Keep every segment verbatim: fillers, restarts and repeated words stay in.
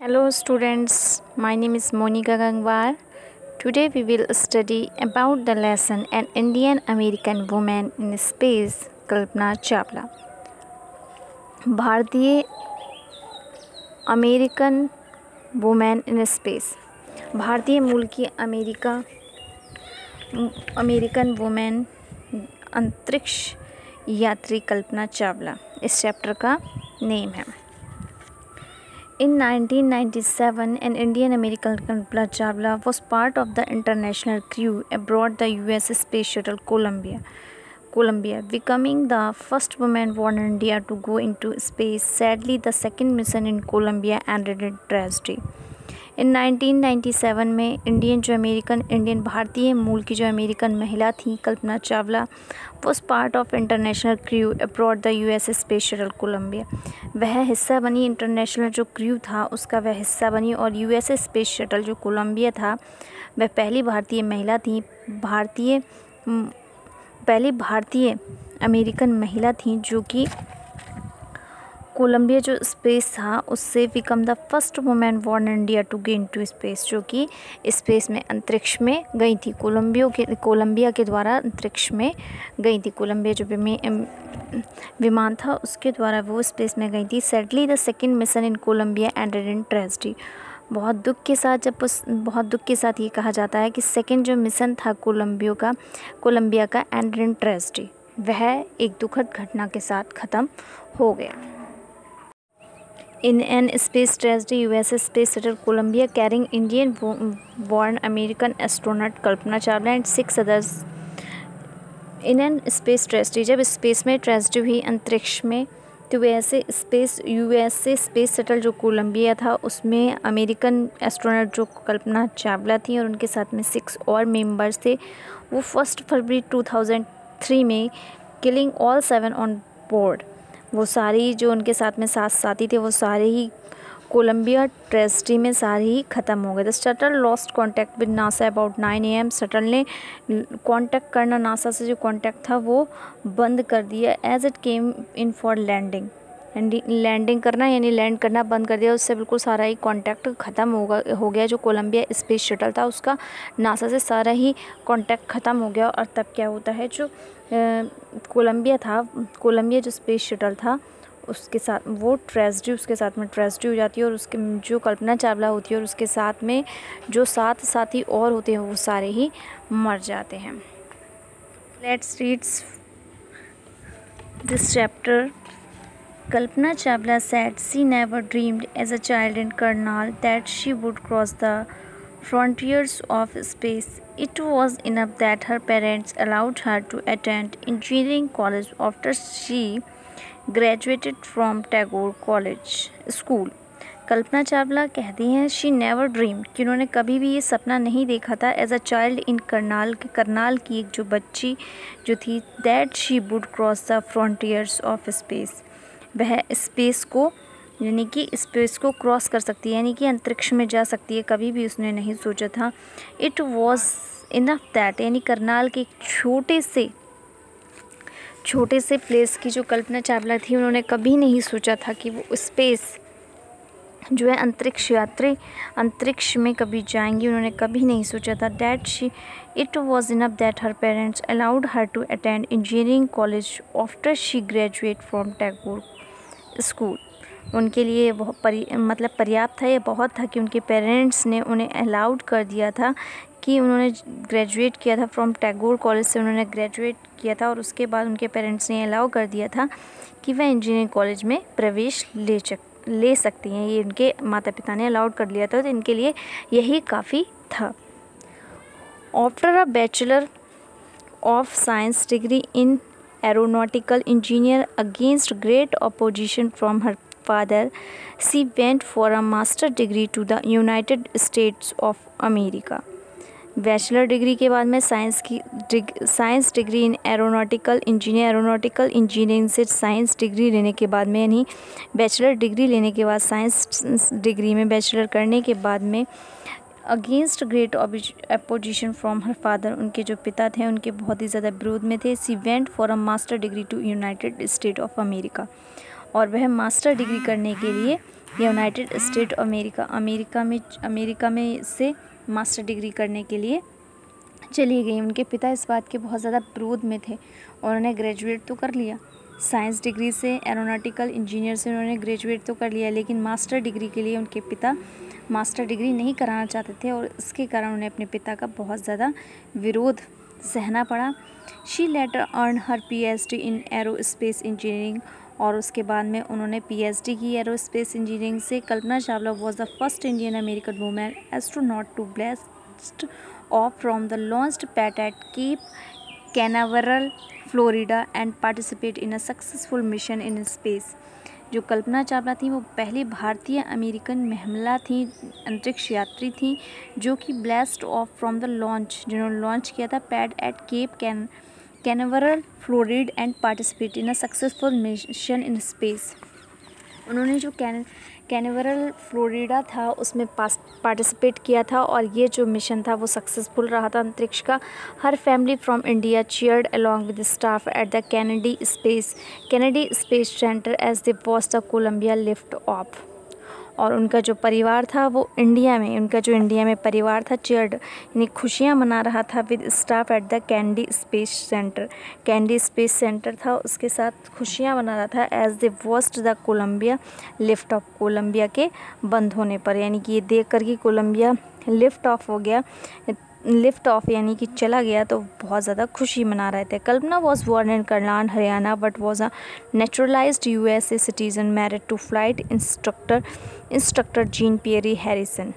Hello students, my name is Monica Gangwar. Today we will study about the lesson An Indian American Woman in Space, Kalpana Chawla. भारतीय American women in space. भारतीय मूल की America American women अंतरिक्ष यात्री कल्पना चावला इस chapter का name है। In nineteen ninety-seven, an Indian American Kalpana Chawla was part of the international crew aboard the U S Space Shuttle Columbia, Columbia, becoming the first woman born in India to go into space. Sadly, the second mission in Columbia ended in tragedy. In nineteen ninety seven में Indian जो American Indian भारतीय मूल की जो American महिला थी Kalpana Chawla was part of international crew abroad the US space shuttle Columbia. वह हिस्सा बनी, इंटरनेशनल जो क्रू था उसका वह हिस्सा बनी और यूएस स्पेस शटल जो कोलंबिया था वह पहली भारतीय महिला थी भारतीय पहली भारतीय अमेरिकन महिला थी जो कि कोलंबिया जो स्पेस था उससे become the first women born India to go into space, जो कि स्पेस में अंतरिक्ष में गई थी। कोलंबिया के कोलंबिया के द्वारा अंतरिक्ष में गई थी। कोलंबिया जो विमान था उसके द्वारा वो स्पेस में गई थी। Sadly the second mission in Columbia ended in tragedy. बहुत दुख के साथ जब उस बहुत दुख के साथ ये कहा जाता है कि सेकंड जो मिशन था कोलंबिया का कोलंबिया का एंडेड इन ट्रेजेडी, वह एक दुखद घटना के साथ ख़त्म हो गया। In an space tragedy, U S Space Shuttle Columbia carrying Indian-born American astronaut Kalpana Chawla and six others. In an space tragedy, जब स्पेस में ट्रेजेडी हुई अंतरिक्ष में, तो वैसे स्पेस यूएसए स्पेस शटल जो कोलंबिया था उसमें अमेरिकन एस्ट्रोनॉट जो कल्पना चावला थी और उनके साथ में सिक्स और मेंबर्स थे। वो first February two thousand three में killing all seven on board, वो सारी जो उनके साथ में सात साथी थे वो सारे ही कोलंबिया ट्रेजेडी में सारे ही ख़त्म हो गए। The shuttle lost contact with NASA about nine A M. Shuttle ने कांटेक्ट करना नासा से जो कांटेक्ट था वो बंद कर दिया as it came in for landing. Landing करना यानी लैंड करना बंद कर दिया, उससे बिल्कुल सारा ही कांटेक्ट ख़त्म होगा हो गया। जो कोलंबिया स्पेस शटल था उसका नासा से सारा ही कांटेक्ट ख़त्म हो गया। और तब क्या होता है, जो कोलंबिया था कोलंबिया जो स्पेस शटल था उसके साथ वो ट्रेजेडी उसके साथ में ट्रेजेडी हो जाती है और उसके जो कल्पना चावला होती है और उसके साथ में जो सात साथी और होते हैं वो सारे ही मर जाते हैं। Let's reads this chapter. Kalpana Chawla said she never dreamed as a child in Karnal that she would cross the frontiers of space. It was enough that her parents allowed her to attend engineering college after she graduated from Tagore College School. Kalpana Chawla कहती हैं she never dream कि उन्होंने कभी भी ये सपना नहीं देखा था as a child in Karnal Karnal की एक जो बच्ची जो थी that she would cross the frontiers of space, वह स्पेस को यानी कि स्पेस को क्रॉस कर सकती है यानी कि अंतरिक्ष में जा सकती है, कभी भी उसने नहीं सोचा था। इट वॉज इनफ दैट यानी करनाल के छोटे से छोटे से प्लेस की जो कल्पना चावला थी उन्होंने कभी नहीं सोचा था कि वो स्पेस जो है अंतरिक्ष यात्री अंतरिक्ष में कभी जाएंगी, उन्होंने कभी नहीं सोचा था। That she it was enough that her parents allowed her to attend engineering college after she graduate from Tagore school. उनके लिए बहुत परि मतलब पर्याप्त था, ये बहुत था कि उनके पेरेंट्स ने उन्हें अलाउड कर दिया था कि उन्होंने ग्रेजुएट किया था फ्रॉम टैगोर कॉलेज से उन्होंने ग्रेजुएट किया था और उसके बाद उनके पेरेंट्स ने अलाउ कर दिया था कि वह इंजीनियरिंग कॉलेज में प्रवेश ले चक ले सकती हैं। ये उनके माता पिता ने अलाउड कर लिया था तो इनके लिए यही काफ़ी था। After a bachelor of science degree in aeronautical engineer against great opposition from her father, she went for a master degree to the United States of America. Bachelor degree के बाद में साइंस की डिग, science degree in aeronautical engineer aeronautical engineering से science degree लेने के बाद में यानी बैचलर डिग्री लेने के बाद साइंस डिग्री में बैचलर करने के बाद में against great opposition from her father, उनके जो पिता थे उनके बहुत ही ज़्यादा विरोध में थे। She went for a master degree to United State of America, और वह मास्टर डिग्री करने के लिए यूनाइटेड स्टेट अमेरिका अमेरिका में अमेरिका में से मास्टर डिग्री करने के लिए चली गई। उनके पिता इस बात के बहुत ज़्यादा विरोध में थे। उन्होंने ग्रेजुएट तो कर लिया, साइंस डिग्री से, एरोनॉटिकल इंजीनियर से उन्होंने ग्रेजुएट तो कर लिया, लेकिन मास्टर डिग्री के लिए उनके पिता मास्टर डिग्री नहीं कराना चाहते थे और इसके कारण उन्हें अपने पिता का बहुत ज़्यादा विरोध सहना पड़ा। She later earn her PhD in aerospace engineering, और उसके बाद में उन्होंने पीएचडी की एरोस्पेस इंजीनियरिंग से। Kalpana Chawla was the first Indian American women astronaut to blast off from the launched pad at Cape Canaveral Florida and participate in a successful mission in space. जो कल्पना चावला थी वो पहली भारतीय अमेरिकन महिला थी, अंतरिक्ष यात्री थी, जो कि blast off from the launch जिन्होंने लॉन्च किया था pad at Cape Can Canaveral Florida and participate in a successful mission in space. उन्होंने जो कैन कैनावरल फ्लोरिडा था उसमें पार्टिसिपेट किया था और ये जो मिशन था वो सक्सेसफुल रहा था अंतरिक्ष का। Her family from India cheered along with staff at the Kennedy Space Kennedy Space Center as they watch the Columbia lift off. और उनका जो परिवार था वो इंडिया में उनका जो इंडिया में परिवार था चीयर्ड यानी खुशियाँ मना रहा था with staff at the Kennedy Space Center Kennedy Space Center था उसके साथ खुशियाँ मना रहा था as they watched the Columbia lift off, Columbia के बंद होने पर, यानी कि ये देख कर कि कोलंबिया लिफ्ट ऑफ हो गया, लिफ्ट ऑफ यानी कि चला गया, तो बहुत ज़्यादा खुशी मना रहे थे। Kalpana was born in Karnal Haryana but was a naturalized USA citizen married to flight instructor instructor Jean Pierre Harrison.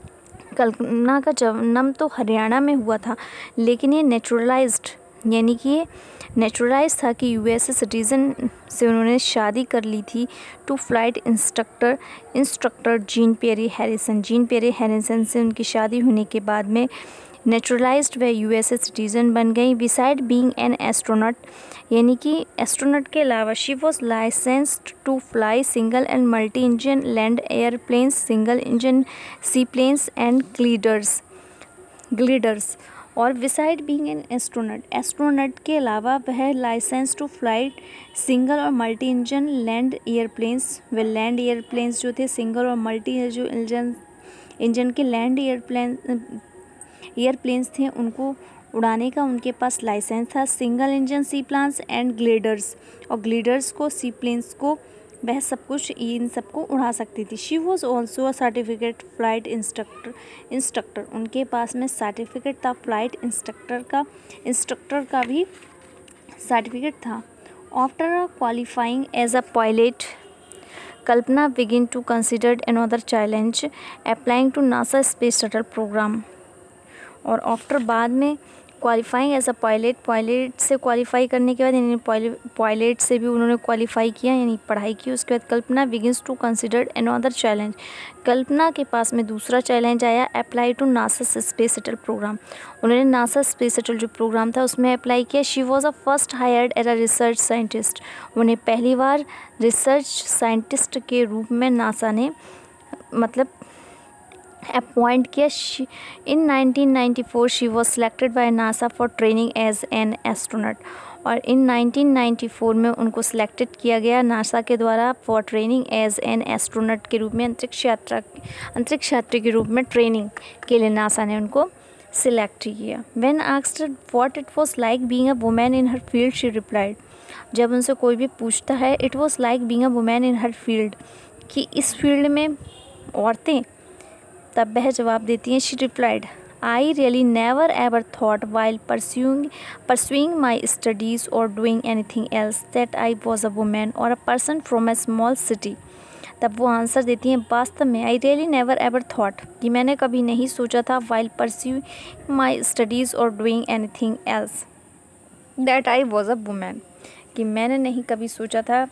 Kalpana का जन्म तो हरियाणा में हुआ था, लेकिन ये नेचुरलाइज्ड यानी कि ये नेचुरलाइज था कि यूएसए सिटीज़न से उन्होंने शादी कर ली थी to flight instructor instructor Jean Pierre Harrison Jean Pierre Harrison से उनकी शादी होने के बाद में नेचुरलाइज्ड व यूएसए सिटीज़न बन गई। बिसाइड बीइंग एन एस्ट्रोनॉट यानी कि एस्ट्रोनॉट के अलावा she was licensed to fly single and multi engine land airplanes, single engine sea planes and gliders gliders और beside being an astronaut astronaut के अलावा वह लाइसेंस टू फ्लाइट सिंगल और multi engine land airplanes व land airplanes जो थे single और multi जो इंजन इंजन के लैंड एयरप्लेन एयरप्लेन्स थे उनको उड़ाने का उनके पास लाइसेंस था। Single engine sea planes and gliders और ग्लेडर्स को सी प्लेन्स को वह सब कुछ इन सबको उड़ा सकती थी। She was also a certificate flight instructor instructor उनके पास में सर्टिफिकेट था फ्लाइट इंस्ट्रक्टर का इंस्ट्रक्टर का भी सर्टिफिकेट था। After qualifying as a pilot Kalpana begin to considered another challenge applying to NASA space shuttle program. और आफ्टर बाद में qualifying as a pilot pilot से क्वालिफाई करने के बाद यानी पायलट से भी उन्होंने क्वालिफाई किया यानी पढ़ाई की। उसके बाद Kalpana begins to consider another challenge Kalpana के पास में दूसरा चैलेंज आया apply to NASA space shuttle program. उन्होंने नासा स्पेस शटल जो प्रोग्राम था उसमें अप्लाई किया। She was a first hired as a research scientist उन्हें पहली बार रिसर्च साइंटिस्ट के रूप में नासा ने मतलब अपॉइंट किया। In nineteen ninety four she was selected by NASA for training as an astronaut और इन नाइनटीन नाइंटी फोर में उनको सिलेक्टेड किया गया नासा के द्वारा for training as an astronaut के रूप में अंतरिक्ष यात्रा अंतरिक्ष यात्री के रूप में ट्रेनिंग के लिए नासा ने उनको सिलेक्ट किया। When asked what it was like being a women in her field she replied जब उनसे कोई भी पूछता है it was like being a women in her field कि इस फील्ड में औरतें, तब वह जवाब देती हैं she replied I really never ever thought while pursuing pursuing my studies और doing anything else that I was a women और a person from a small city. तब वो आंसर देती हैं वास्तव में I really never ever thought कि मैंने कभी नहीं सोचा था वाइल परस्यूइंग माई स्टडीज़ और doing anything else that I was a women कि मैंने नहीं कभी सोचा था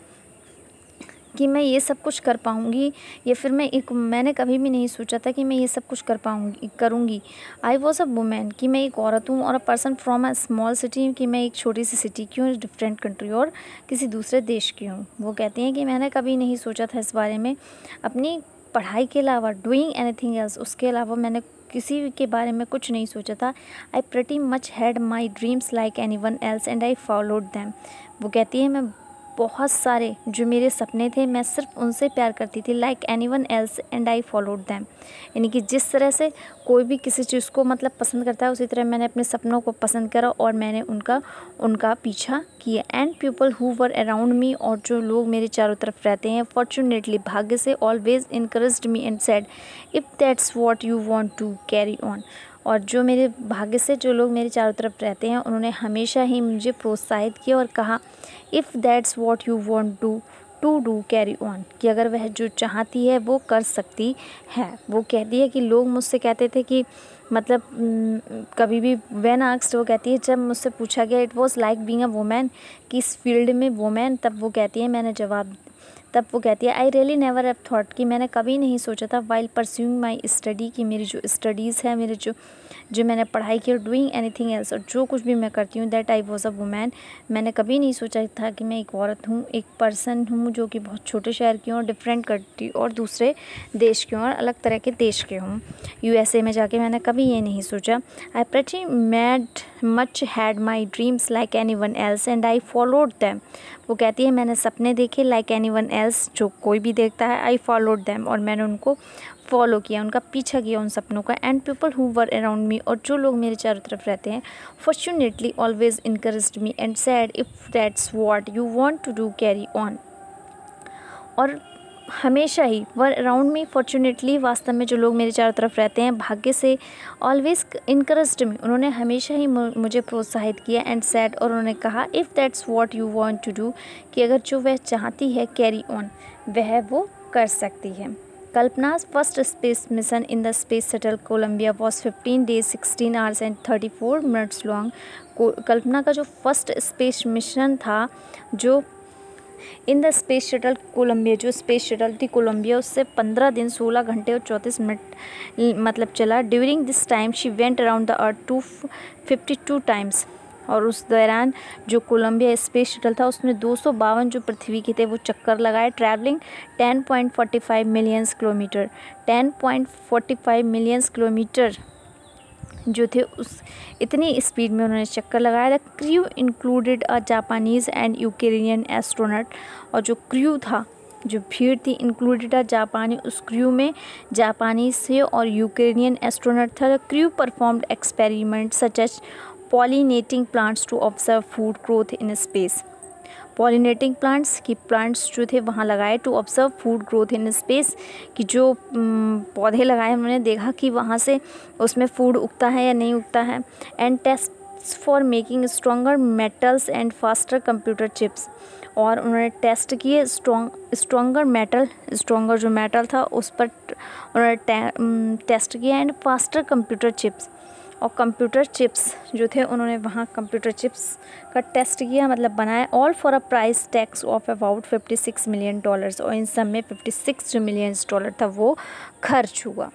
कि मैं ये सब कुछ कर पाऊँगी या फिर मैं एक मैंने कभी भी नहीं सोचा था कि मैं ये सब कुछ कर पाऊँगी करूँगी। आई वॉज अ वुमेन कि मैं एक औरत हूँ और a person from a small city कि मैं एक छोटी सी सिटी की हूँ डिफरेंट कंट्री और किसी दूसरे देश की हूँ। वो कहती हैं कि मैंने कभी नहीं सोचा था इस बारे में अपनी पढ़ाई के अलावा डूइंग एनीथिंग एल्स उसके अलावा मैंने किसी के बारे में कुछ नहीं सोचा था। I pretty much had my dreams like anyone else and I followed them. वो कहती है मैं बहुत सारे जो मेरे सपने थे मैं सिर्फ उनसे प्यार करती थी, like anyone else and I followed them. यानी कि जिस तरह से कोई भी किसी चीज़ को मतलब पसंद करता है, उसी तरह मैंने अपने सपनों को पसंद करा और मैंने उनका उनका पीछा किया। And people who were around me, और जो लोग मेरे चारों तरफ रहते हैं, फॉर्चुनेटली भाग्य से, always encouraged me and said if that's what you want to carry on. और जो मेरे भाग्य से जो लोग मेरे चारों तरफ रहते हैं, उन्होंने हमेशा ही मुझे प्रोत्साहित किया और कहा if that's what you want to to do carry on, कि अगर वह जो चाहती है वो कर सकती है। वो कहती है कि लोग मुझसे कहते थे कि मतलब कभी भी व्हेन आस्क्ड, वो कहती है जब मुझसे पूछा गया it was like being a women, कि इस फील्ड में वुमेन, तब वो कहती है मैंने जवाब तब वो कहती है I really never have thought, कि मैंने कभी नहीं सोचा था वाइल परस्यूइंग माई स्टडी, कि मेरी जो स्टडीज़ है, मेरे जो जो मैंने पढ़ाई की, और डूइंग एनीथिंग एल्स, और जो कुछ भी मैं करती हूँ, that I was a woman. मैंने कभी नहीं सोचा था कि मैं एक औरत हूँ, एक पर्सन हूँ जो कि बहुत छोटे शहर की हूँ और डिफरेंट कंट्री और दूसरे देश की हूँ और अलग तरह के देश के हूँ। यूएसए में जाके मैंने कभी ये नहीं सोचा। I pretty mad much had my dreams like anyone else and I followed them. वो कहती है मैंने सपने देखे लाइक एनी वन एल्स, जो कोई भी देखता है, आई फॉलोड दैम, और मैंने उनको फॉलो किया, उनका पीछा किया उन सपनों का। And people who were around me, और जो लोग मेरे चारों तरफ रहते हैं, fortunately always encouraged me and said if that's what you want to do carry on. और हमेशा ही वर अराउंड मी, फॉर्चुनेटली, वास्तव में जो लोग मेरे चारों तरफ रहते हैं, भाग्य से, ऑलवेज इनकरेज्ड मी, उन्होंने हमेशा ही मुझे प्रोत्साहित किया। एंड सेड, और उन्होंने कहा if that's what you want to do, कि अगर जो वह चाहती है कैरी ऑन, वह वो कर सकती है। कल्पना's first space mission in the space shuttle Columbia was fifteen days, sixteen hours and thirty-four minutes long। कल्पना का जो फर्स्ट स्पेस मिशन था, जो in the space shuttle Columbia, जो स्पेस शटल थी कोलंबिया, उससे पंद्रह दिन सोलह घंटे और चौंतीस मिनट मतलब चला। During this time she went around the earth two fifty two times, और उस दौरान जो कोलंबिया स्पेस शटल था उसमें दो सौ बावन जो पृथ्वी के थे वो चक्कर लगाए। Travelling ten point four five millions kilometre ten point four five millions kilometre जो थे, उस इतनी स्पीड में उन्होंने चक्कर लगाया। The crew included a Japanese and Ukrainian astronaut, और जो क्रू था, जो भीड़ थी, इंक्लूडेड अ जापानी, उस क्रू में जापानीज थे और यूक्रेनियन एस्ट्रोनॉट था। The crew performed experiment such as pollinating plants to observe food growth in space. Pollinating plants की प्लांट्स जो थे वहाँ लगाए to observe food growth in space, कि जो पौधे लगाए उन्होंने देखा कि वहाँ से उसमें फूड उगता है या नहीं उगता है। And test for making stronger metals and faster computer chips, और उन्होंने टेस्ट किए स्ट्रॉन्ग स्ट्रॉन्गर मेटल स्ट्रॉन्गर जो मेटल था उस पर उन्होंने टेस्ट किया। एंड फास्टर कंप्यूटर चिप्स, और कंप्यूटर चिप्स जो थे उन्होंने वहाँ कंप्यूटर चिप्स का टेस्ट किया, मतलब बनाया। All for a price tax of about fifty six million dollars, और इन सब में फिफ्टी सिक्स जो मिलियन डॉलर था वो खर्च हुआ।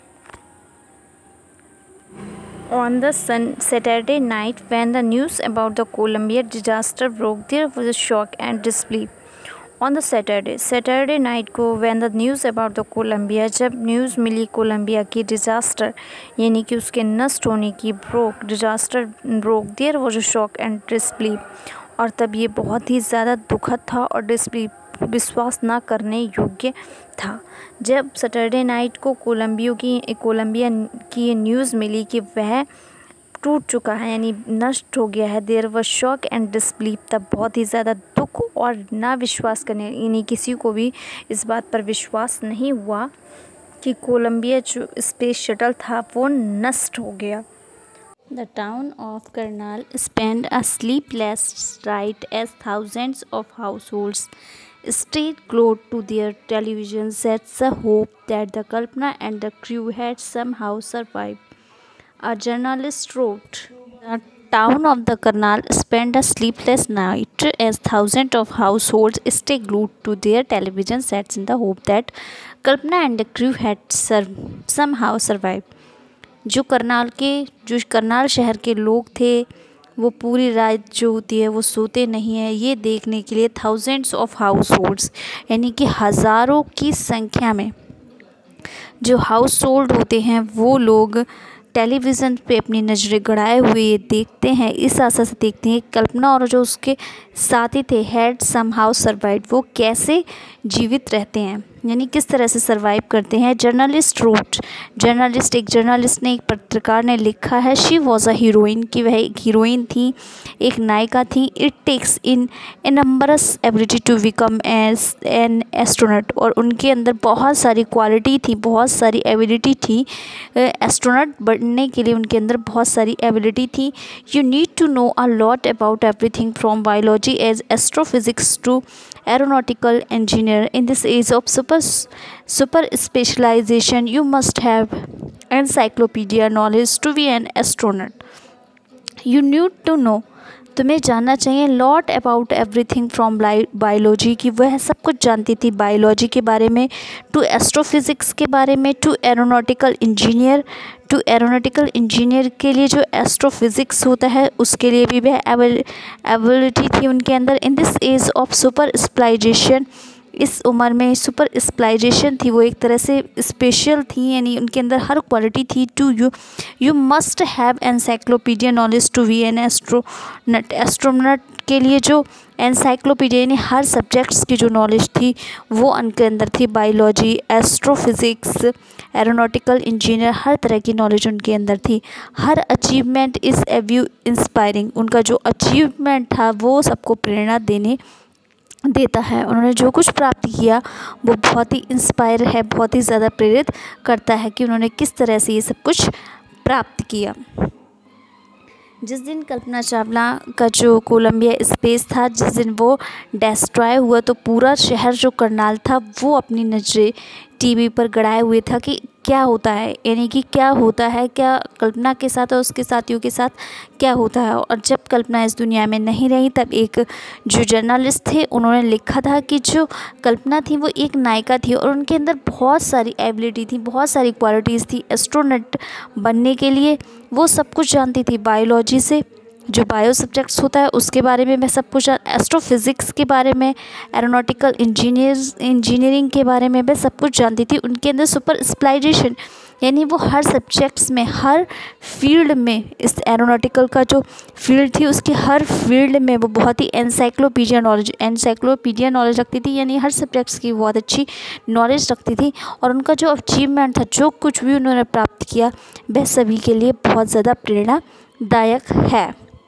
On the sun Saturday night, when the news about the Columbia disaster broke, there was a shock and disbelief. On the Saturday, Saturday night को when the news about the Columbia, जब news मिली Columbia की disaster यानी कि उसके नष्ट होने की, broke disaster broke, there was a shock and disbelief, और तब ये बहुत ही ज़्यादा दुखद था और डिसबिलीफ, विश्वास ना करने योग्य था। जब सैटरडे नाइट को कोलंबिया की कोलंबिया की न्यूज़ मिली कि वह टूट चुका है यानी नष्ट हो गया है, there was shock and disbelief, तब बहुत ही ज़्यादा दुख और ना विश्वास करने, यानी किसी को भी इस बात पर विश्वास नहीं हुआ कि कोलंबिया जो स्पेस शटल था वो नष्ट हो गया। The town of Karnal spent a sleepless night as thousands of households stayed glued to their television sets, the hope that the Kalpana and the crew had somehow survived. A journalist wrote, "The town of the Karnal spent a sleepless night as thousands of households stayed glued to their television sets in the hope that Kalpana and the crew had sur- somehow survived." जो करनाल के जो करनाल शहर के लोग थे वो पूरी रात जो होती है वो सोते नहीं हैं, ये देखने के लिए थाउजेंड्स ऑफ हाउस होल्ड्स यानी कि हज़ारों की संख्या में जो हाउस होल्ड होते हैं वो लोग टेलीविज़न पे अपनी नज़रें गड़ाए हुए देखते हैं, इस आशा से देखते हैं कल्पना और जो उसके साथी थे हैड समहाउ सर्वाइव्ड, वो कैसे जीवित रहते हैं, यानी किस तरह से सर्वाइव करते हैं। जर्नलिस्ट रोट, जर्नलिस्ट एक जर्नलिस्ट ने एक पत्रकार ने लिखा है, शी वॉज अ हीरोइन, कि वह एक हीरोइन थी, एक नायिका थी। It takes in a numbers ability to become as an astronaut, और उनके अंदर बहुत सारी क्वालिटी थी, बहुत सारी एबिलिटी थी एस्ट्रोनॉट बनने के लिए, उनके अंदर बहुत सारी एबिलिटी थी। You need to know a lot about everything from biology as astrophysics to aeronautical engineer. In this age of super super specialization, you must have encyclopedia knowledge to be an astronaut. You need to know, तुम्हें जानना चाहिए lot about everything from biology, की वह सब कुछ जानती थी biology के बारे में, टू एस्ट्रोफिज़िक्स के बारे में, to aeronautical engineer, to aeronautical engineer के लिए जो एस्ट्रोफिज़िक्स होता है उसके लिए भी वह एबिलिटी थी उनके अंदर। In this age of super specialisation, इस उम्र में सुपर स्पेशलाइजेशन थी, वो एक तरह से स्पेशल थी, यानी उनके अंदर हर क्वालिटी थी। To you you must have encyclopaedia knowledge to be an astronaut, astronaut के लिए जो एनसाइक्लोपीडिया यानी हर सब्जेक्ट्स की जो नॉलेज थी वो उनके अंदर थी। बायोलॉजी, एस्ट्रोफिज़िक्स, एरोनॉटिकल इंजीनियर, हर तरह की नॉलेज उनके अंदर थी। हर अचीवमेंट इज़ एव्यू इंस्पायरिंग, उनका जो अचीवमेंट था वो सबको प्रेरणा देने देता है। उन्होंने जो कुछ प्राप्त किया वो बहुत ही इंस्पायर है, बहुत ही ज़्यादा प्रेरित करता है कि उन्होंने किस तरह से ये सब कुछ प्राप्त किया। जिस दिन कल्पना चावला का जो कोलंबिया स्पेस था, जिस दिन वो डिस्ट्रॉय हुआ, तो पूरा शहर जो करनाल था वो अपनी नज़रें टीवी पर गड़ाए हुए था कि क्या होता है, यानी कि क्या होता है, क्या कल्पना के साथ और उसके साथियों के साथ क्या होता है। और जब कल्पना इस दुनिया में नहीं रही तब एक जो जर्नलिस्ट थे उन्होंने लिखा था कि जो कल्पना थी वो एक नायिका थी और उनके अंदर बहुत सारी एबिलिटी थी, बहुत सारी क्वालिटीज़ थी एस्ट्रोनॉट बनने के लिए। वो सब कुछ जानती थी, बायोलॉजी से जो बायो सब्जेक्ट्स होता है उसके बारे में मैं सब कुछ, एस्ट्रोफिज़िक्स के बारे में, एरोनॉटिकल इंजीनियर्स इंजीनियरिंग के बारे में मैं सब कुछ जानती थी। उनके अंदर सुपर स्पेशलाइजेशन यानी वो हर सब्जेक्ट्स में, हर फील्ड में, इस एरोनॉटिकल का जो फील्ड थी उसकी हर फील्ड में वो बहुत ही एनसाइक्लोपीडिया नॉलेज एनसाइक्लोपीडिया नॉलेज रखती थी, यानी हर सब्जेक्ट्स की बहुत अच्छी नॉलेज रखती थी। और उनका जो अचीवमेंट था, जो कुछ भी उन्होंने प्राप्त किया, वह सभी के लिए बहुत ज़्यादा प्रेरणादायक है।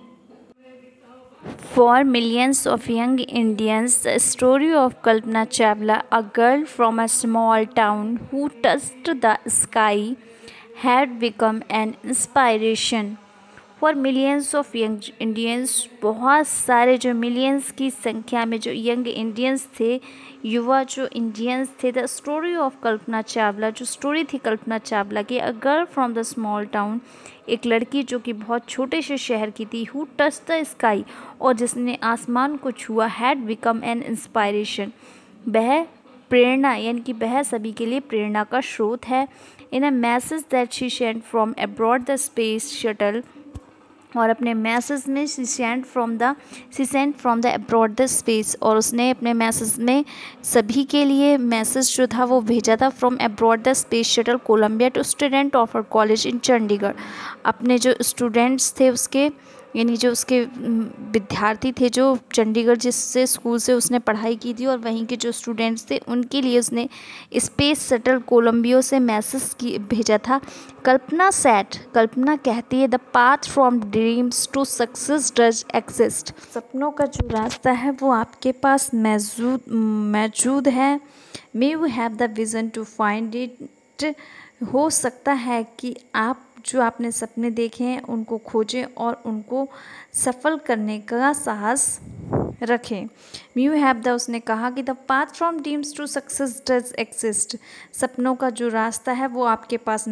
For millions of young Indians, the story of Kalpana Chawla, a girl from a small town who touched the sky, had become an inspiration. For millions of young Indians, बहुत सारे जो मिलियंस की संख्या में जो यंग इंडियंस थे, युवा जो इंडियंस थे, the story of Kalpana Chawla, जो स्टोरी थी कल्पना चावला की, a girl from the small town, एक लड़की जो कि बहुत छोटे से शहर की थी, हु टच द स्काई, और जिसने आसमान को छुआ, हैड बिकम एन इंस्पायरेशन, वह प्रेरणा यानी कि वह सभी के लिए प्रेरणा का स्रोत है। In a message that she sent from abroad the space shuttle, और अपने मैसेज में she sent from the she sent from the abroad the space, और उसने अपने मैसेज में सभी के लिए मैसेज जो था वो भेजा था, from abroad the space shuttle Columbia to student of her college in Chandigarh. अपने जो स्टूडेंट्स थे उसके, यानी जो उसके विद्यार्थी थे जो चंडीगढ़ जिससे स्कूल से उसने पढ़ाई की थी, और वहीं के जो स्टूडेंट्स थे उनके लिए उसने स्पेस शटल कोलंबिया से मैसेज की भेजा था। कल्पना सेट, कल्पना कहती है, the path from dreams to success does exist, सपनों का जो रास्ता है वो आपके पास मौजूद मौजूद है। May you have the vision to find it, हो सकता है कि आप जो आपने सपने देखे हैं उनको खोजें और उनको सफल करने का साहस रखें। यू हैव द, उसने कहा कि the path from dreams to success does exist, सपनों का जो रास्ता है वो आपके पास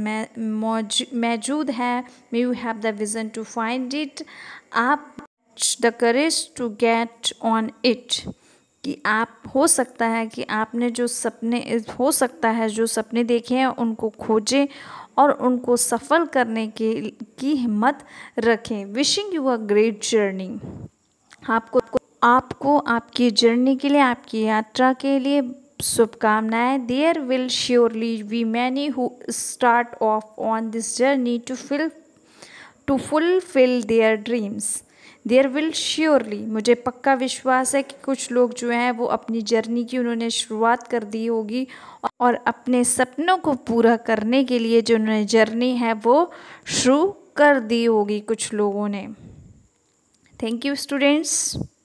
मौजूद है। May you have the vision to find it, आप the courage to get on it, कि आप, हो सकता है कि आपने जो सपने, हो सकता है जो सपने देखे हैं उनको खोजें और उनको सफल करने के की हिम्मत रखें। Wishing you a great journey, आपको आपको आपकी जर्नी के लिए, आपकी यात्रा के लिए शुभकामनाएं। There will surely be many who start off on this journey to fill to fulfil their dreams. There will surely, मुझे पक्का विश्वास है कि कुछ लोग जो हैं वो अपनी जर्नी की उन्होंने शुरुआत कर दी होगी और अपने सपनों को पूरा करने के लिए जो उन्होंने जर्नी है वो शुरू कर दी होगी कुछ लोगों ने। Thank you students.